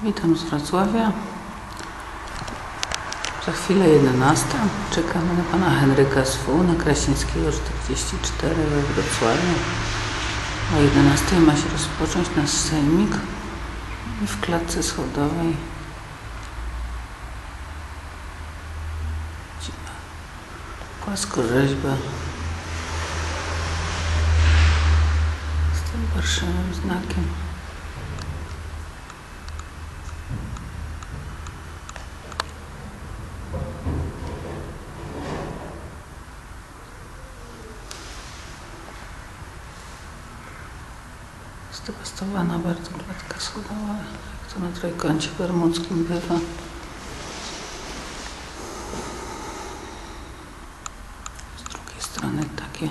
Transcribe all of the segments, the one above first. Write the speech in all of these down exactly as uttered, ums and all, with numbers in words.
Witam z Wrocławia. Za chwilę jedenasta. Czekamy na pana Henryka z W na Krasińskiego czterdzieści cztery we Wrocławiu. O jedenastej ma się rozpocząć nasz sejmik i w klatce schodowej widzimy płaskorzeźbę z tym parszywym znakiem. Zdewastowana bardzo klatka schodowa, jak to na Trójkącie Bermudzkim bywa. Z drugiej strony takie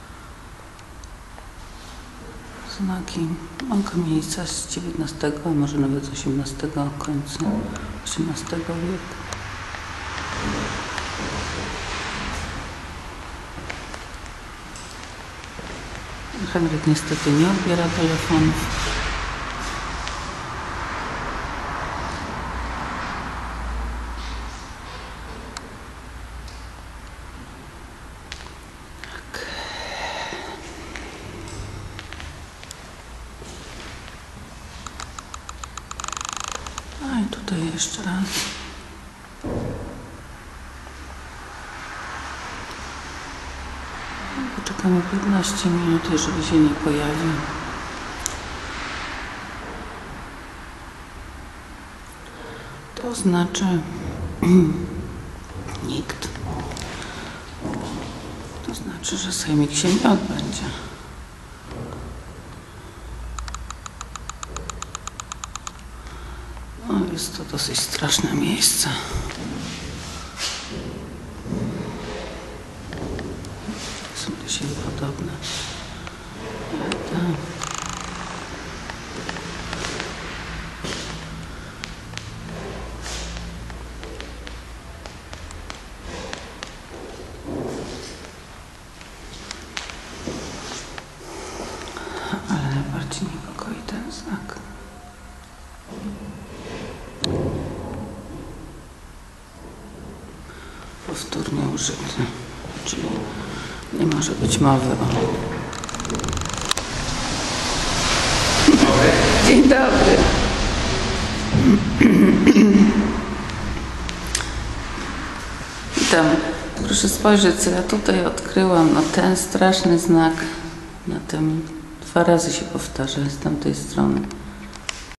znaki. Mam kamienica z dziewiętnastego, a może nawet z osiemnastego końca osiemnastego wieku. Henryk niestety nie odbiera telefonów. Tak. A i tutaj jeszcze raz. Poczekamy piętnaście minut, jeżeli się nie pojawi. To znaczy nikt. To znaczy, że sejmik się nie odbędzie. No, jest to dosyć straszne miejsce. Są do siebie podobne. Tak. Ale najbardziej niepokoi ten znak. Powtórnie użyty, czyli nie może być mowy o... Dzień dobry. Witam. Proszę spojrzeć, co ja tutaj odkryłam. No ten straszny znak na tym dwa razy się powtarza z tamtej strony.